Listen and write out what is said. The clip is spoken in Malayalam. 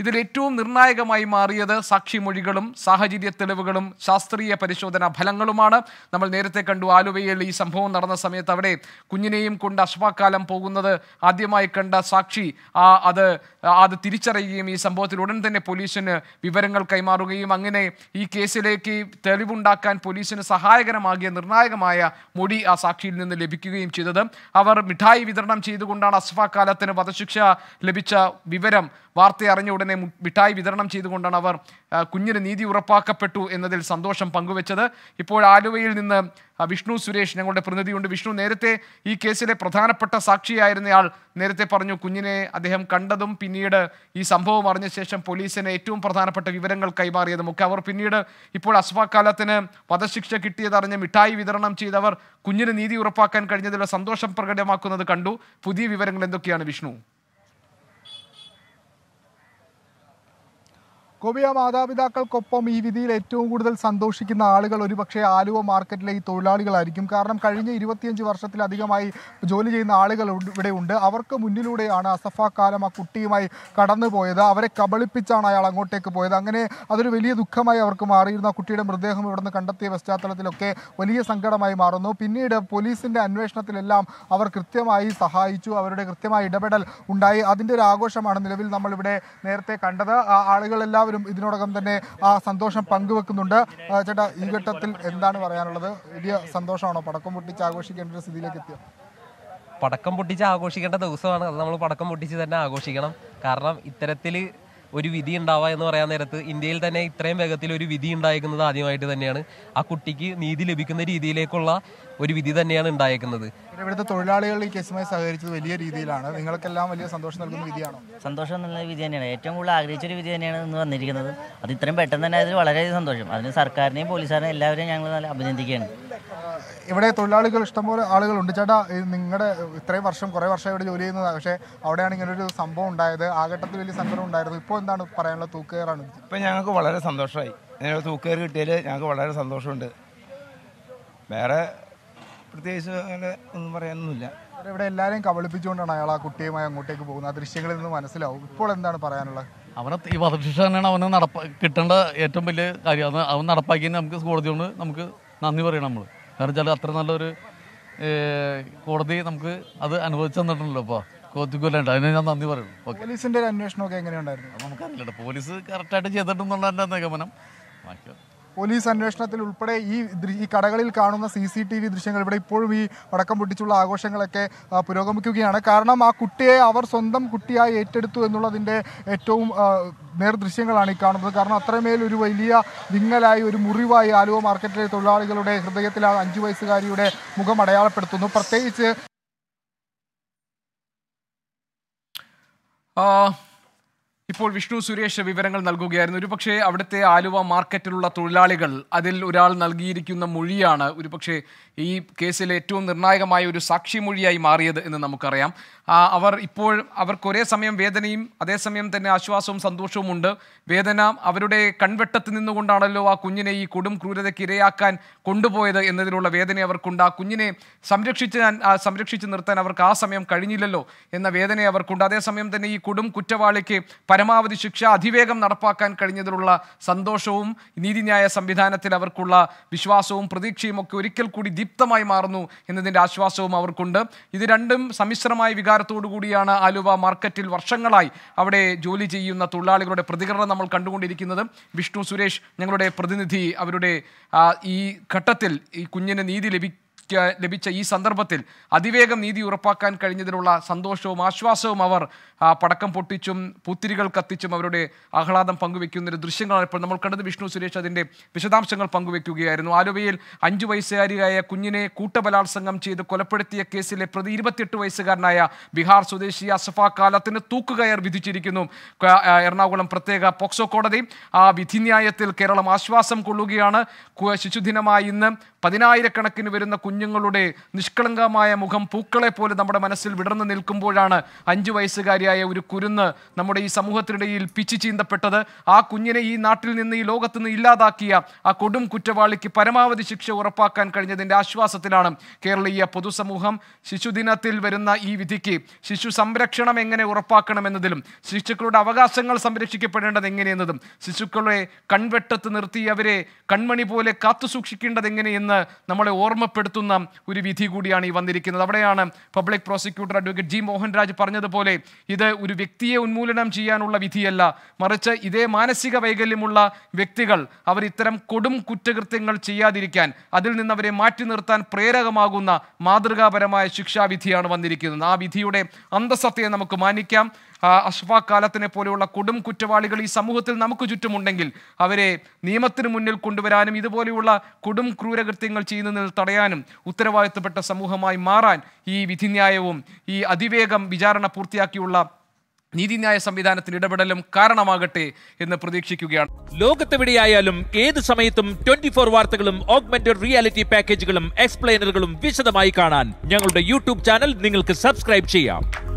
ഇതിൽ ഏറ്റവും നിർണായകമായി മാറിയത് സാക്ഷിമൊഴികളും സാഹചര്യ തെളിവുകളും ശാസ്ത്രീയ പരിശോധനാ ഫലങ്ങളുമാണ്. നമ്മൾ നേരത്തെ കണ്ടു ആലുവയിൽ ഈ സംഭവം നടന്ന സമയത്ത് അവിടെ കുഞ്ഞിനെയും കൊണ്ട് അസ്ഫാക് ആലം പോകുന്നത് ആദ്യമായി കണ്ട സാക്ഷി അത് തിരിച്ചറിയുകയും ഈ സംഭവത്തിൽ ഉടൻ തന്നെ പോലീസിന് വിവരങ്ങൾ കൈമാറുകയും അങ്ങനെ ഈ കേസിലേക്ക് തെളിവുണ്ടാക്കാൻ പോലീസിന് സഹായകരമാകിയ നിർണായകമായ മൊഴി ആ സാക്ഷിയിൽ നിന്ന് ലഭിക്കുകയും ചെയ്തത്. അവർ മിഠായി വിതരണം ചെയ്തുകൊണ്ടാണ് അസ്ഫാക് ആലത്തിന് വധശിക്ഷ ലഭിച്ച വിവരം വാർത്ത അറിഞ്ഞ ഉടനെ മിഠായി വിതരണം ചെയ്തുകൊണ്ടാണ് അവർ കുഞ്ഞിന് നീതി ഉറപ്പാക്കപ്പെട്ടു എന്നതിൽ സന്തോഷം പങ്കുവച്ചത്. ഇപ്പോൾ ആലുവയിൽ നിന്ന് വിഷ്ണു സുരേഷ് ഞങ്ങളുടെ പ്രതിനിധിയുണ്ട്. വിഷ്ണു, നേരത്തെ ഈ കേസിലെ പ്രധാനപ്പെട്ട സാക്ഷിയായിരുന്നയാൾ നേരത്തെ പറഞ്ഞു കുഞ്ഞിനെ അദ്ദേഹം കണ്ടതും പിന്നീട് ഈ സംഭവം അറിഞ്ഞ ശേഷം പോലീസിന് ഏറ്റവും പ്രധാനപ്പെട്ട വിവരങ്ങൾ കൈമാറിയതും ഒക്കെ അവർ പിന്നീട് ഇപ്പോൾ അസ്ഫാക് ആലത്തിന് വധശിക്ഷ കിട്ടിയതറിഞ്ഞ് മിഠായി വിതരണം ചെയ്തവർ കുഞ്ഞിന് നീതി ഉറപ്പാക്കാൻ കഴിഞ്ഞതിലുള്ള സന്തോഷം പ്രകടമാക്കുന്നത് കണ്ടു. പുതിയ വിവരങ്ങൾ എന്തൊക്കെയാണ് വിഷ്ണു? ഗോപിയ, മാതാപിതാക്കൾക്കൊപ്പം ഈ വിധിയിൽ ഏറ്റവും കൂടുതൽ സന്തോഷിക്കുന്ന ആളുകൾ ഒരുപക്ഷെ ആലുവ മാർക്കറ്റിലെ ഈ തൊഴിലാളികളായിരിക്കും. കാരണം കഴിഞ്ഞ 25 വർഷത്തിലധികമായി ജോലി ചെയ്യുന്ന ആളുകൾ ഇവിടെ ഉണ്ട്. അവർക്ക് മുന്നിലൂടെയാണ് അസ്ഫാക് ആലം ആ കുട്ടിയുമായി കടന്നുപോയത്. അവരെ കബളിപ്പിച്ചാണ് അയാൾ അങ്ങോട്ടേക്ക് പോയത്. അങ്ങനെ അതൊരു വലിയ ദുഃഖമായി അവർക്ക് മാറിയിരുന്നു. ആ കുട്ടിയുടെ മൃതദേഹം ഇവിടുന്ന് കണ്ടെത്തിയ പശ്ചാത്തലത്തിലൊക്കെ വലിയ സങ്കടമായി മാറുന്നു. പിന്നീട് പോലീസിന്റെ അന്വേഷണത്തിലെല്ലാം അവർ കൃത്യമായി സഹായിച്ചു. അവരുടെ കൃത്യമായ ഇടപെടൽ ഉണ്ടായി. അതിൻ്റെ ഒരു ആഘോഷമാണ് നിലവിൽ നമ്മളിവിടെ നേരത്തെ കണ്ടത്. ആളുകളെല്ലാവരും ഇതിനോടകം തന്നെ ആ സന്തോഷം പങ്കുവെക്കുന്നുണ്ട്. ചേട്ടാ, ഈ ഘട്ടത്തിൽ എന്താണ് പറയാനുള്ളത്? വലിയ സന്തോഷമാണോ? പടക്കം പൊട്ടിച്ച് ആഘോഷിക്കേണ്ട ഒരു സ്ഥിതിയിലേക്ക് എത്തിയോ? പടക്കം പൊട്ടിച്ച് ആഘോഷിക്കേണ്ട ദിവസമാണ്. അത് നമ്മൾ പടക്കം പൊട്ടിച്ച് തന്നെ ആഘോഷിക്കണം. കാരണം ഇത്തരത്തിൽ ഒരു വിധി ഉണ്ടാവുക എന്ന് പറയാൻ നേരത്ത് ഇന്ത്യയിൽ തന്നെ ഇത്രയും വേഗത്തിൽ ഒരു വിധി ഉണ്ടായിരിക്കുന്നത് ആദ്യമായിട്ട് തന്നെയാണ്. ആ കുട്ടിക്ക് നീതി ലഭിക്കുന്ന രീതിയിലേക്കുള്ള ഒരു വിധി തന്നെയാണ് ഉണ്ടായിരിക്കുന്നത്. ഇവിടുത്തെ തൊഴിലാളികൾ ഈ കേസുമായി സഹകരിച്ചത് വലിയ രീതിയിലാണ്. നിങ്ങൾക്കെല്ലാം വലിയ സന്തോഷം നൽകുന്ന വിധിയാണോ? സന്തോഷം എന്നുള്ള വിധി തന്നെയാണ്. ഏറ്റവും കൂടുതൽ ആഗ്രഹിച്ചൊരു വിധി തന്നെയാണ് ഇന്ന് വന്നിരിക്കുന്നത്. അത് ഇത്രയും പെട്ടെന്ന് തന്നെ അതിൽ വളരെയധികം സന്തോഷം. അതിന് സർക്കാരിനെയും പോലീസുകാരെയും എല്ലാവരെയും ഞങ്ങൾ നല്ല അഭിനന്ദിക്കുകയാണ്. ഇവിടെ തൊഴിലാളികൾ ഇഷ്ടംപോലെ ആളുകളുണ്ട്. ചേട്ടാ, നിങ്ങളുടെ ഇത്രയും കുറേ വർഷം ഇവിടെ ജോലി ചെയ്യുന്നതാണ്. പക്ഷേ അവിടെയാണ് ഇങ്ങനൊരു സംഭവം ഉണ്ടായത്. ആ ഘട്ടത്തിൽ വലിയ സങ്കടം ഉണ്ടായിരുന്നു. ഇപ്പോൾ എന്താണ് പറയാനുള്ള? തൂക്കുകയറാണ്. ഇപ്പം ഞങ്ങൾക്ക് വളരെ സന്തോഷമായി. ഇങ്ങനെ തൂക്കുകയർ കിട്ടിയതിൽ ഞങ്ങൾക്ക് വളരെ സന്തോഷമുണ്ട്. വേറെ പ്രത്യേകിച്ച് അങ്ങനെ ഒന്നും പറയാനൊന്നുമില്ല. ഇവിടെ എല്ലാവരെയും കബളിപ്പിച്ചുകൊണ്ടാണ് അയാൾ ആ കുട്ടിയുമായി അങ്ങോട്ടേക്ക് പോകുന്നത്. ആ ദൃശ്യങ്ങളിൽ നിന്ന് മനസ്സിലാവും. ഇപ്പോൾ എന്താണ് പറയാനുള്ളത്? അവനെ ഈ വധശിക്ഷ തന്നെയാണ് അവന് കിട്ടേണ്ട ഏറ്റവും വലിയ കാര്യം. അവൻ നടപ്പാക്കിയതിന് നമുക്ക് കോടതിയോട് നമുക്ക് നന്ദി പറയണം. നമ്മൾ കാരണം വെച്ചാൽ അത്ര നല്ലൊരു കോടതി നമുക്ക് അത് അനുവദിച്ചു തന്നിട്ടുണ്ടല്ലോ. അപ്പോൾ കോത്തിക്കൊല്ലേണ്ട അതിന് ഞാൻ നന്ദി പറയണം. ഓക്കെ. പോലീസിന്റെ ഒരു അന്വേഷണമൊക്കെ എങ്ങനെയുണ്ടായിരുന്നു? നമുക്കറിയില്ല. പോലീസ് കറക്റ്റായിട്ട് ചെയ്തിട്ടുന്നുള്ള എൻ്റെ നിഗമനം. പോലീസ് അന്വേഷണത്തിൽ ഉൾപ്പെടെ ഈ കടകളിൽ കാണുന്ന CCTV ദൃശ്യങ്ങൾ ഇവിടെ ഇപ്പോഴും ഈ പടക്കം പൊട്ടിച്ചുള്ള ആഘോഷങ്ങളൊക്കെ പുരോഗമിക്കുകയാണ്. കാരണം ആ കുട്ടിയെ അവർ സ്വന്തം കുട്ടിയായി ഏറ്റെടുത്തു എന്നുള്ളതിൻ്റെ ഏറ്റവും നേർദൃശ്യങ്ങളാണ് ഈ കാണുന്നത്. കാരണം അത്രമേൽ ഒരു വലിയ വിങ്ങലായി, ഒരു മുറിവായി ആലുവ മാർക്കറ്റിലെ തൊഴിലാളികളുടെ ഹൃദയത്തിൽ ആ 5 വയസ്സുകാരിയുടെ മുഖം അടയാളപ്പെടുത്തുന്നു. പ്രത്യേകിച്ച് ഇപ്പോൾ വിഷ്ണു സുരേഷ് വിവരങ്ങൾ നൽകുകയായിരുന്നു. ഒരുപക്ഷെ അവിടുത്തെ ആലുവ മാർക്കറ്റിലുള്ള തൊഴിലാളികൾ അതിൽ ഒരാൾ നൽകിയിരിക്കുന്ന മൊഴിയാണ് ഒരുപക്ഷെ ഈ കേസിലെ ഏറ്റവും നിർണായകമായ ഒരു സാക്ഷിമൊഴിയായി മാറിയത് എന്ന് നമുക്കറിയാം. അവർക്ക് ഒരേ സമയം വേദനയും അതേസമയം തന്നെ ആശ്വാസവും സന്തോഷവും ഉണ്ട്. വേദന അവരുടെ കൺവെട്ടത്ത് നിന്നുകൊണ്ടാണല്ലോ ആ കുഞ്ഞിനെ ഈ കൊടും ക്രൂരതയ്ക്ക് ഇരയാക്കാൻ കൊണ്ടുപോയത് എന്നതിലുള്ള വേദന അവർക്കുണ്ട്. ആ കുഞ്ഞിനെ സംരക്ഷിച്ച് നിർത്താൻ അവർക്ക് ആ സമയം കഴിഞ്ഞില്ലല്ലോ എന്ന വേദന അവർക്കുണ്ട്. അതേസമയം തന്നെ ഈ കൊടും കുറ്റവാളിക്ക് പരമാവധി ശിക്ഷ അതിവേഗം നടപ്പാക്കാൻ കഴിഞ്ഞതിലുള്ള സന്തോഷവും നീതിന്യായ സംവിധാനത്തിൽ അവർക്കുള്ള വിശ്വാസവും പ്രതീക്ഷയും ഒക്കെ ഒരിക്കൽ കൂടി ദീപ്തമായി മാറുന്നു എന്നതിൻ്റെ ആശ്വാസവും അവർക്കുണ്ട്. ഇത് രണ്ടും സമ്മിശ്രമായ വികാരത്തോടു കൂടിയാണ് ആലുവ മാർക്കറ്റിൽ വർഷങ്ങളായി അവിടെ ജോലി ചെയ്യുന്ന തൊഴിലാളികളുടെ പ്രതികരണം നമ്മൾ കണ്ടുകൊണ്ടിരിക്കുന്നത്. വിഷ്ണു സുരേഷ് ഞങ്ങളുടെ പ്രതിനിധി അവരുടെ ഈ ഘട്ടത്തിൽ ഈ കുഞ്ഞിന് നീതി ലഭിച്ച ഈ സന്ദർഭത്തിൽ അതിവേഗം നീതി ഉറപ്പാക്കാൻ കഴിഞ്ഞതിലുള്ള സന്തോഷവും ആശ്വാസവും അവർ പടക്കം പൊട്ടിച്ചും പൂത്തിരികൾ കത്തിച്ചും അവരുടെ ആഹ്ലാദം പങ്കുവെക്കുന്ന ഒരു ദൃശ്യങ്ങളാണ് ഇപ്പോൾ നമ്മൾ കണ്ടത്. വിഷ്ണു സുരേഷ് അതിൻ്റെ വിശദാംശങ്ങൾ പങ്കുവെക്കുകയായിരുന്നു. ആലുവയിൽ 5 വയസ്സുകാരിയായ കുഞ്ഞിനെ കൂട്ടബലാത്സംഗം ചെയ്ത് കൊലപ്പെടുത്തിയ കേസിലെ പ്രതി 28 വയസ്സുകാരനായ ബീഹാർ സ്വദേശി അസ്ഫാക് ആലത്തിന് തൂക്കുകയർ വിധിച്ചിരിക്കുന്നു എറണാകുളം പ്രത്യേക പോക്സോ കോടതി. ആ വിധിന്യായത്തിൽ കേരളം ആശ്വാസം കൊള്ളുകയാണ്. ശിശുദിനമായി ഇന്ന് 10,000 കണക്കിന് വരുന്ന കുഞ്ഞുങ്ങളുടെ നിഷ്കളങ്കമായ മുഖം പൂക്കളെ പോലെ നമ്മുടെ മനസ്സിൽ വിടർന്നു നിൽക്കുമ്പോഴാണ് 5 വയസ്സുകാരിയായ ഒരു കുരുന്ന് നമ്മുടെ ഈ സമൂഹത്തിനിടയിൽ പിച്ചു ചീന്തപ്പെട്ടത്. ആ കുഞ്ഞിനെ ഈ നാട്ടിൽ നിന്ന് ഈ ലോകത്ത് നിന്ന് ഇല്ലാതാക്കിയ ആ കൊടും കുറ്റവാളിക്ക് പരമാവധി ശിക്ഷ ഉറപ്പാക്കാൻ കഴിഞ്ഞതിൻ്റെ ആശ്വാസത്തിലാണ് കേരളീയ പൊതുസമൂഹം. ശിശുദിനത്തിൽ വരുന്ന ഈ വിധിക്ക് ശിശു സംരക്ഷണം എങ്ങനെ ഉറപ്പാക്കണമെന്നതിലും ശിശുക്കളുടെ അവകാശങ്ങൾ സംരക്ഷിക്കപ്പെടേണ്ടത് എങ്ങനെയെന്നതും ശിശുക്കളെ കൺവെട്ടത്ത് നിർത്തി അവരെ കൺമണി പോലെ കാത്തുസൂക്ഷിക്കേണ്ടത് എങ്ങനെയെന്ന് നമ്മളെ ഓർമ്മപ്പെടുത്തുന്ന ഒരു വിധി കൂടിയാണ് ഈ വന്നിരിക്കുന്നത്. അവിടെയാണ് public prosecutor advocate G Mohanraj പറഞ്ഞതുപോലെ ഇത് ഒരു വ്യക്തിയെ ഉന്മൂലനം ചെയ്യാനുള്ള വിധിയല്ല, മറിച്ച് ഇതേ മാനസിക വൈകല്യമുള്ള വ്യക്തികൾ അവർ ഇത്തരം കൊടും കുറ്റകൃത്യങ്ങൾ ചെയ്യാതിരിക്കാൻ അതിൽ നിന്ന് അവരെ മാറ്റി നിർത്താൻ പ്രേരകമാകുന്ന മാതൃകാപരമായ ശിക്ഷാവിധിയാണ് വന്നിരിക്കുന്നത്. ആ വിധിയുടെ അന്തസത്തയെ നമുക്ക് മാനിക്കാം. അഷ്ഫാഖ് കാലത്തിനെ പോലെയുള്ള കൊടും കുറ്റവാളികൾ ഈ സമൂഹത്തിൽ നമുക്ക് ചുറ്റുമുണ്ടെങ്കിൽ അവരെ നിയമത്തിന് മുന്നിൽ കൊണ്ടുവരാനും ഇതുപോലെയുള്ള കൊടും ക്രൂരകൃത്യങ്ങൾ ചെയ്യുന്നതിൽ തടയാനും ഉത്തരവാദിത്തപ്പെട്ട സമൂഹമായി മാറാൻ ഈ വിധിന്യായവും ഈ അതിവേഗം വിചാരണ പൂർത്തിയാക്കിയുള്ള നീതിന്യായ സംവിധാനത്തിന് ഇടപെടലും കാരണമാകട്ടെ എന്ന് പ്രതീക്ഷിക്കുകയാണ്. ലോകത്തെവിടെയായാലും ഏത് സമയത്തും 24 വാർത്തകളും ഓഗ്മെന്റഡ് റിയാലിറ്റി പാക്കേജുകളും എക്സ്പ്ലെയിനറുകളും വിശദമായി കാണാൻ ഞങ്ങളുടെ യൂട്യൂബ് ചാനൽ നിങ്ങൾക്ക് സബ്സ്ക്രൈബ് ചെയ്യാം.